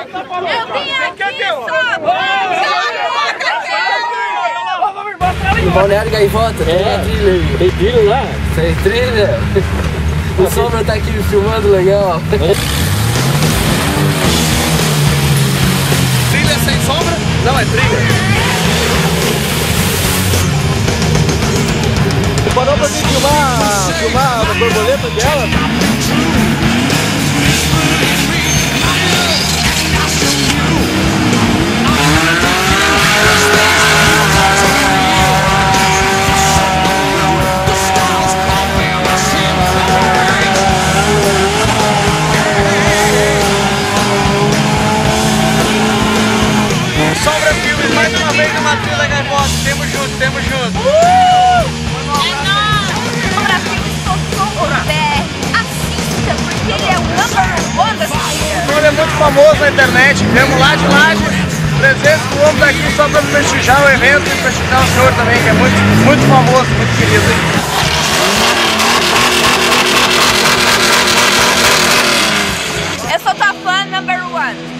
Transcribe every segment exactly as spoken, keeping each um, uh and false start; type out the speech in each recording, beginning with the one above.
Eu vim aqui só no Balneário Gaivota, tem a trilha aí. Tem trilha lá? Tem trilha? O Sombra tá aqui me filmando legal. Trilha sem sombra? Não, é trilha. Você parou pra mim filmar, filmar a borboleta dela? Sombra Filmes, mais uma vez numa trilha Gaivota. Temos junto, temos junto. Sombra Filmes, Sombra B R. Assista, porque ele é o number one da cidade. Ele é muito famoso na internet. Viemos lá de Laje, trezentos quilômetros daqui só para prestigiar o evento e prestigiar o senhor também, que é muito, muito famoso, muito querido. Eu sou tua fã number one.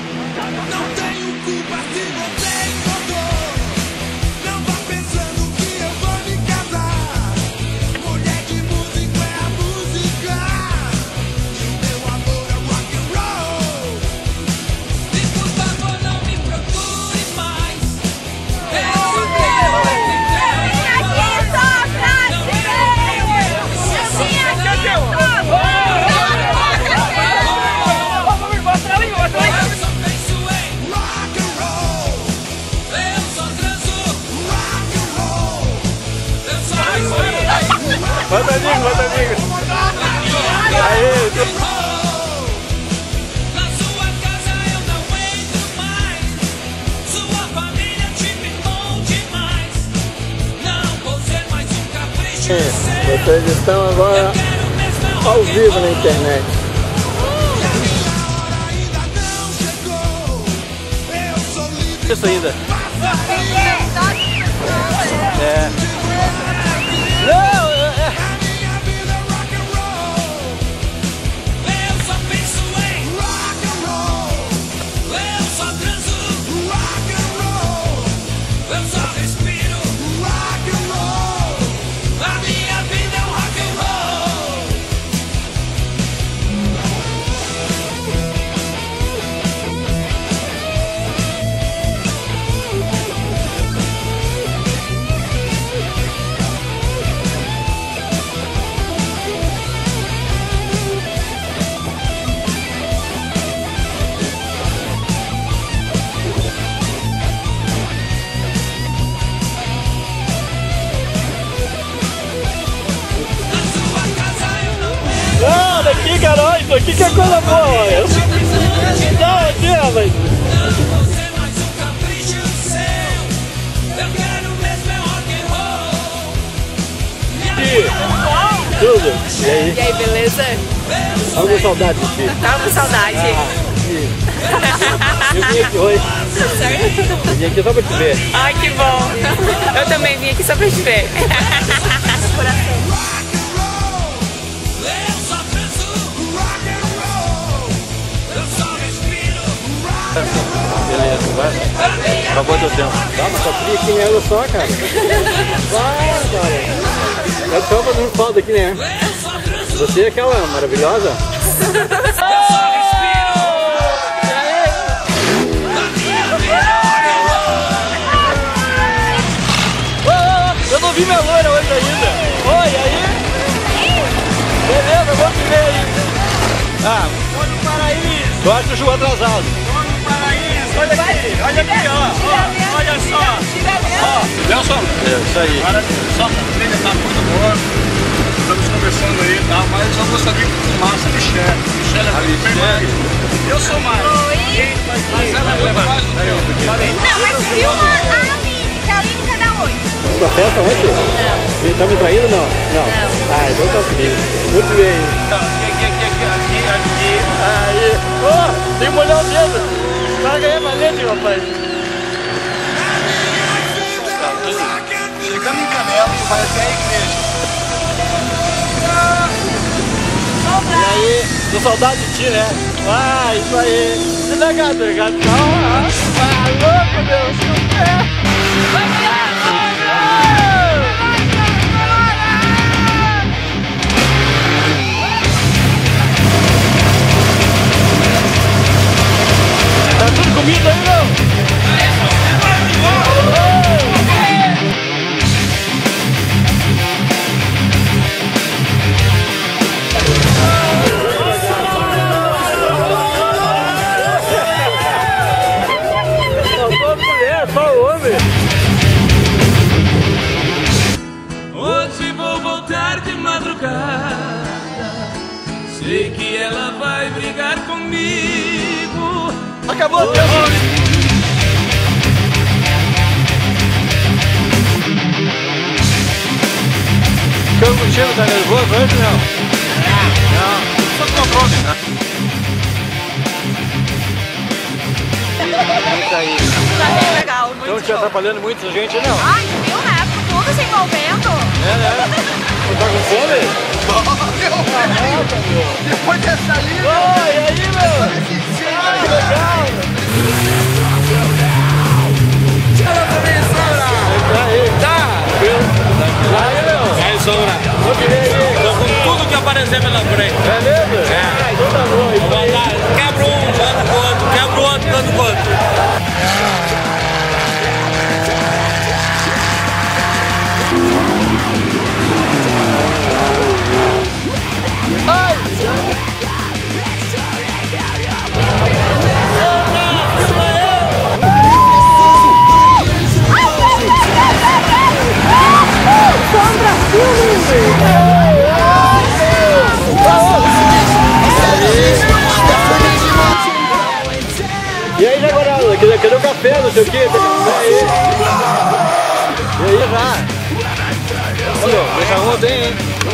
Manda amigo, manda amigo. Aê, tô... Na sua casa eu não entro mais. Sua família te mimou demais. Não vou ser mais um capricho seu. Vocês estão agora ao vivo na internet. Isso ainda. É. Não! Não, daqui, cara, isso aqui que é coisa boa, olha. Não, aqui, rapaz. Não vou ser mais um capricho seu. Eu quero mesmo é rock and roll. E tudo? E aí? E aí, beleza? Tava com saudade de ti. Tava com saudade. Ah, eu vim aqui hoje. Certo? Eu vim aqui só pra te ver. Ai, que bom. Eu também vim aqui só pra te ver. Beleza, vai. Acabou teu tempo. Tá, mas só fria aqui, né? Olha só, cara. Vai, cara. Eu tô fazendo falta aqui, né? Você é aquela maravilhosa? Eu não vi minha loira hoje ainda. Oi, aí? Beleza, vou te ver aí. Ah, Tô no paraíso. eu acho que eu chego atrasado. Tô no paraíso. Olha aqui, olha aqui, ó. ó olha só. Ó, Nelson. É, isso aí. Maravilha. Só a trilha tá muito boa. Estamos conversando aí, tá? Mas eu gostaria de filmar essa Michelle. Michelle é muito bem mais. Eu sou mais. Oi. Mas ela é muito mais do que eu. Não, mas filma a Aline, que a Aline quer dar oi. Sua festa ontem? Não. Ele tá me traindo ou não? Não. Ah, então tá comigo. Muito bem. Aqui, aqui, aqui, aqui, aqui. Aí. Ó, tem que molhar o dedo. O cara ganha valente, rapaz. Chegando em Canela, vai até a igreja. E aí? Tô saudade de ti, né? Ah, isso aí. Não é gato, é gato. Ah, louco, Deus. Tá tudo comido aí, não? Hoje vou voltar de madrugada. Sei que ela vai brigar comigo. Acabou o tempo. Ficou contigo, tá nervoso hoje não? Não. Só ficou pronto. Isso aí. Tá bem legal, muito Estão te bom. atrapalhando muito, gente, não? Ai, viu, né? Tudo se envolvendo. É, né? Não tá com fome? Depois dessa aí, Oi, e aí, meu? Que legal! Aí, tá! Aí, meu! Aí, Sombra. Vou querer aí. Tô com tudo que aparecer pela frente. É mesmo? É. Então tá bom. Vou andar, quebra um, ando com o outro, quebra o outro, ando com o outro. E aí, Jaguarada, cadê o café, não sei o que? E aí? E aí, já? Olha, deixa ontem, hein?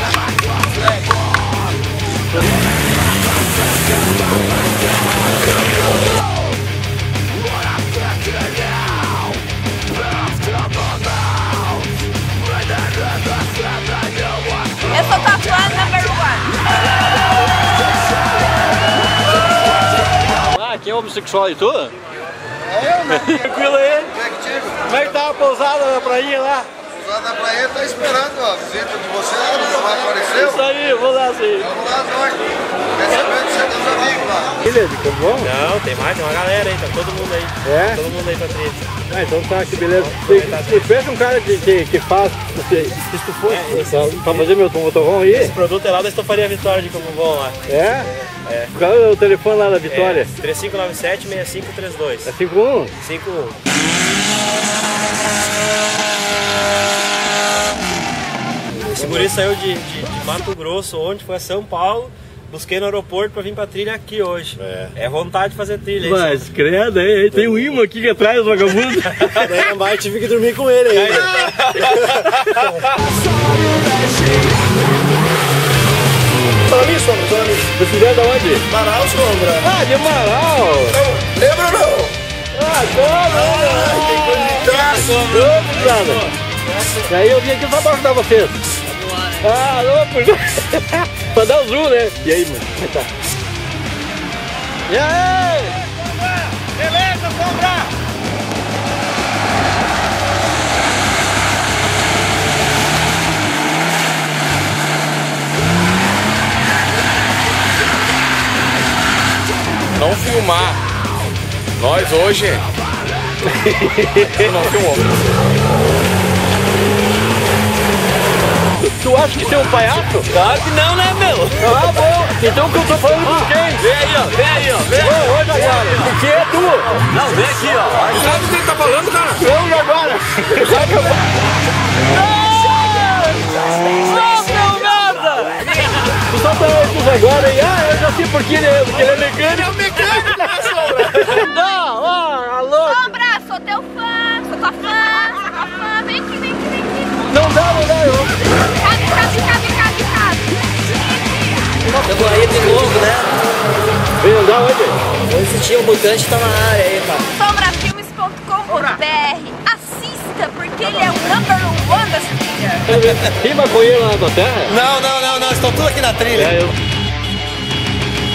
Eu sou tua fã number one. Ah, quem é homossexual e tu? é eu, né? Tranquilo aí? Como é que digo? Como é que tá a pousada na prainha lá? Lá na praia tá esperando a visita de vocês, não apareceu? Isso aí, vamos lá, sim. Vamos lá, nós. Recebendo você dos amigos lá. Beleza, ficou bom? Não, tem mais, tem uma galera aí, tá todo mundo aí. É? Todo mundo aí pra trilha. Ah, então tá, que beleza. Você pensa um cara que, que, que faz, se, se tu fosse pra, pra fazer meu motorhome aí? Esse produto é lá da Estofaria Vitória de Como Bom lá. É? É. Qual é o telefone lá da Vitória? É, três cinco nove sete, seis cinco três dois. É cinco um? cinco um. Esse guri saiu de, de, de Mato Grosso, onde foi a São Paulo. Busquei no aeroporto pra vir pra trilha aqui hoje. É, é vontade de fazer trilha. Mas credo, aí, tem um imã aqui atrás do vagabundo. Daí na bike tive que dormir com ele aí. Fala nisso, Sombra, fala nisso. Vocês vieram da onde? Marau, Sombra. Ah, de Amaral! Não, lembra ou não? Ah, como? Obrigado. E aí eu vim aqui só pra ajudar vocês. Ah, louco! Pra dar o zoom, né? E aí, mano? Como é que tá? E aí? Beleza, Sombra? Não filmar. Nós hoje não filmou. Tu acha que você é um palhaço? Claro que não, né, meu? Ah, bom! Então o que eu tô falando com quem? Vem aí, ó, vem aí, ó. Vem. Ô, ô, Jaguara, o que é tu? Não, vem aqui, ó. Sabe o que ele tá falando, cara? Não, Jaguara! Sabe que eu... Não, nada! Tu só tá esses agora aí, ah, eu já sei por que ele é, porque ele é mecânico. Ele é mecânico, né, Sombra? Não, ó, alô! Sombra, sou teu fã, sou tua fã, sou tua fã. Vem aqui, vem aqui, vem aqui. Não dá, não dá, eu... Cabe, cabe, cabe, cabe, cabe. Estamos aí de novo, né? Vem andar onde? Hoje tinha um mutante tá na área aí, cara. Sombrafilmes ponto com ponto b r. Assista, porque ele é o number one das trilhas. Tem maconheiro lá na tua terra? Não, não, não, não. Estão tudo aqui na trilha. É, eu...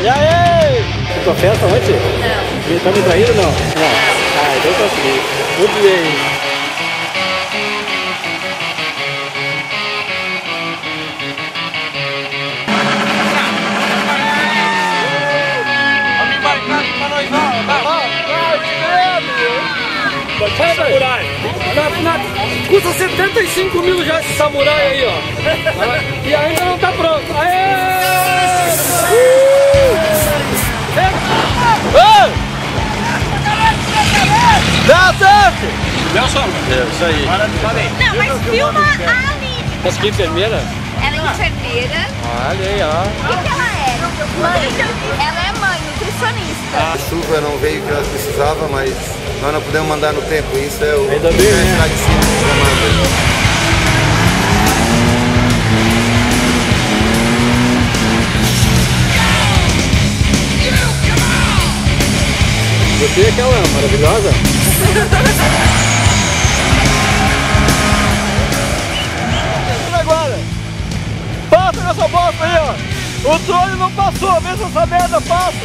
E aí? Você tua festa ontem? Não. Ele tá me traindo ou não? Não. Ah, então tá assim. Muito bem. Samurai. Na, na, custa setenta e cinco mil já esse samurai aí, ó. E ainda não tá pronto. Aê! Uh! É. Dá certo! Deu sombra. É, isso aí. Não, mas filma a Aline. Essa aqui é enfermeira? Ela é enfermeira. Olha aí, ó. O que ela é? Mãe. Ela é mãe, nutricionista. A chuva não veio que ela precisava, mas nós não podemos mandar no tempo. Isso é o ainda bem, né? Lá de cima que comanda. Você é aquela maravilhosa? Agora! Passa nessa bosta aí, ó! O trolho não passou, vê se essa merda passa!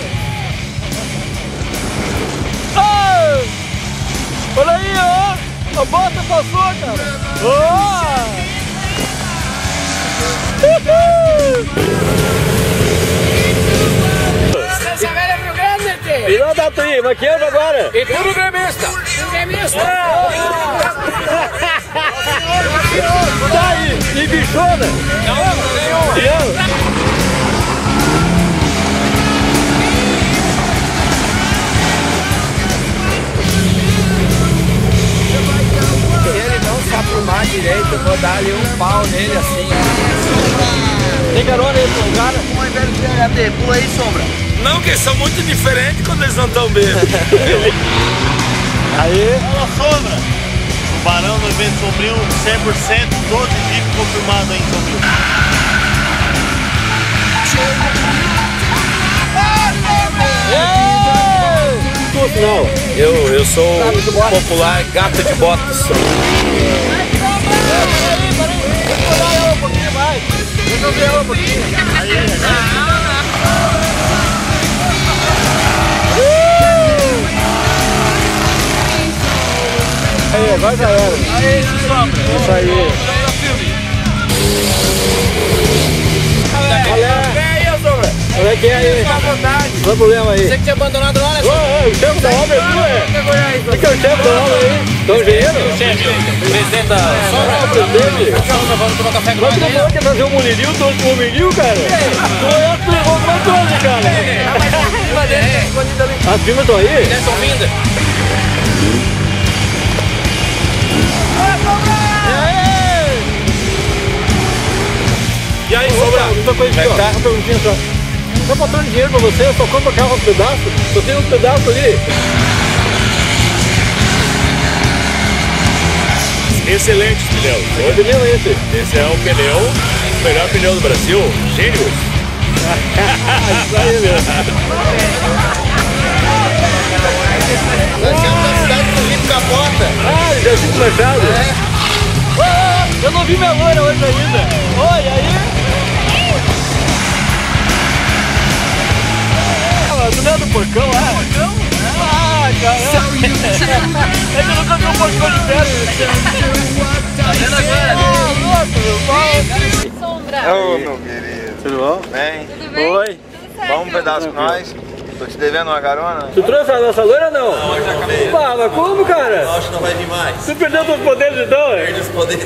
Ah! Olha aí, ó! A bosta passou, cara! Oh! Essa velha é Rio Grande, tio! E não dá tri, maquiando agora! E tudo gremista! Tudo gremista! Tá aí! E bichona! Não, nenhuma! Se ele não se aprumar direito, eu vou dar ali um pau nele assim. Tem carona aí pro cara? Põe velho de H D, pula aí, Sombra. Não, que eles são muito diferentes quando eles não estão bêbados. Aí! Fala, Sombra. Tubarão no evento Sombrio, cem por cento, doze dias confirmado aí em Sombrio. Por sinal, Eu, eu sou o popular gato de botas. aí, agora já era. Aí, Sombra. Isso aí. Olha que é aí. Qual o problema aí? Você que tinha abandonado lá, né? Ô, o chefe da obra é tu, é? O que é o chefe da obra aí? Então, engenheiro? Chefe, presidente da Ah, o presidente. vamos tomar café com Mas tu não falou que ia trazer um mulherio, tu com um milhinho, cara? Tu é tu levou pra todos, cara. As primas estão aí? Eles estão vindo. E aí, Sombra? Uma coisa aqui, ó. Uma perguntinha só. Tá faltando dinheiro pra você, eu só compro carro aos pedaços. Só tem uns pedaços ali. Excelente pneu. Que pneu é esse? Esse é o pneu, o melhor pneu do Brasil, Gênios. Isso aí mesmo. Nós temos a cidade do Felipe Capota. Ah, ele já tinha machado? É. Ah, eu não vi minha loira hoje ainda. Oi, e aí? Ah, tu não é do porcão, é? Porcão? Ah, caramba. É que eu nunca vi um porcão de perto. Tá vendo agora? Ah, louco, meu pau. Sombra. Ô, meu querido. Tudo bom? Bem, Tudo bem? Oi. Tudo certo? vamos um pedaço com nós. Tô te devendo uma carona. Tu trouxe a nossa loira ou não? Não, eu já acabei. Ah, mas como, cara? Acho que não vai vir mais. Tu perdeu teus poderes então, é? Perde os poderes.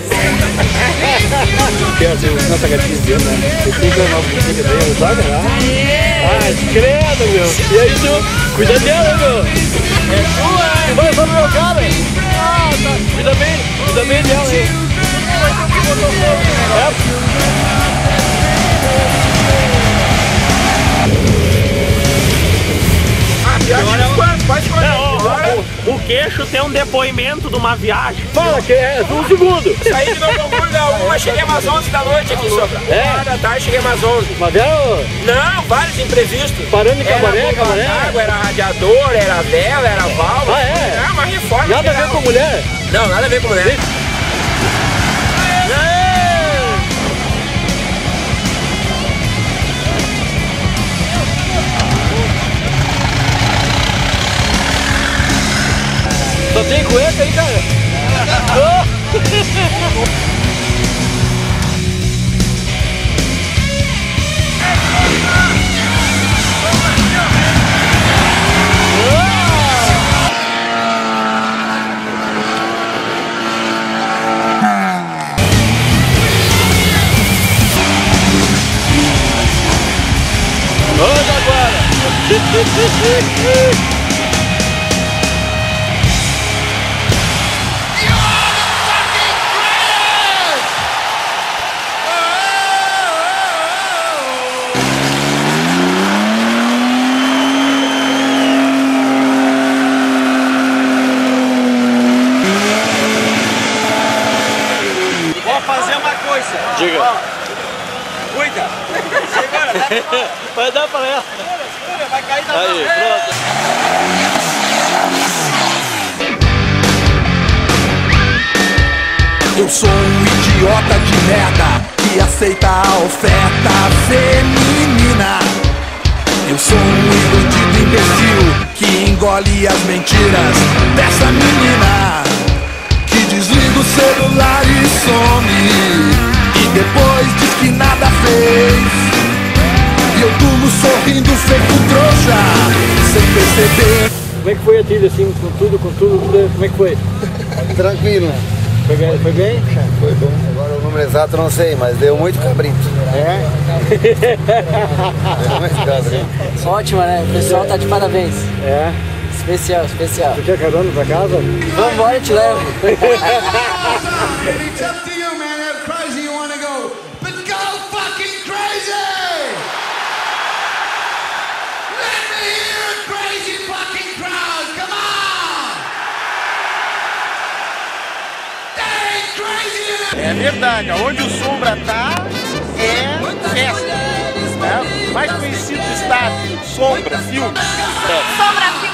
Quer assim, nossa gatinha dentro, né? Você tem que levar um pouquinho dele, sabe? Ah, credo, meu. E aí, tu? Cuida dela, meu. É tua, é? Vai só no meu cara. Ah, tá. Cuida bem, cuida bem dela, hein? É? O queixo tem um depoimento de uma viagem. Fala que é um segundo. Saí de Novo Hamburgo da uma, cheguei umas onze da noite aqui, Sombra. É? Uma da tarde, cheguei umas onze. Mas era Não, vários imprevistos. parando em Cabaré, Era bomba Cabaré? d'água, era radiador, era vela, era válvula. Ah, é? Era uma reforma. Nada a ver geral. com mulher? Não, nada a ver com mulher. tem cueca aí, cara? Vamos agora! Vou fazer uma coisa. Diga. Ó, cuida. Segura, dá. Vai dar pra ela. Segura, vai cair na Aí, mão. pronto. Eu sou um idiota de merda que aceita a oferta feminina. Eu sou um iludido imbecil que engole as mentiras dessa menina, que desliga o celular e some, e depois diz que nada fez. E eu durmo sorrindo feito trouxa, sem perceber. Como é que foi a trilha, assim, com tudo, com tudo, tudo, como é que foi? Tranquilo. Foi bem? Foi bem? Foi bom. Agora o número exato eu não sei, mas deu muito cabrito. É? Deu muito cabrito. Ótima, né? O pessoal tá de parabéns. É? Especial, especial. Tu quer carona pra casa? Vamos embora, eu te levo. É verdade, onde o Sombra tá é festa. Né? Mais conhecido do estado, Sombra, filme. Sombra, filme.